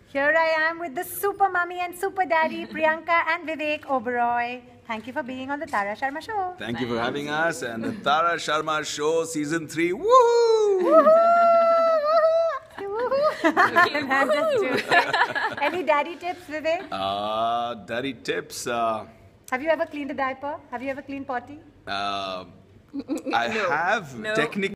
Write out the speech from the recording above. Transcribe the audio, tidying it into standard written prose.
Here I am with the super mummy and super daddy, Priyanka and Vivek Oberoi. Thank you for being on the Tara Sharma show. Thank you for having us and the Tara Sharma show season 3. Woo! Any daddy tips, Vivek? Daddy tips. Have you ever cleaned a diaper? Have you ever cleaned potty? I have technically.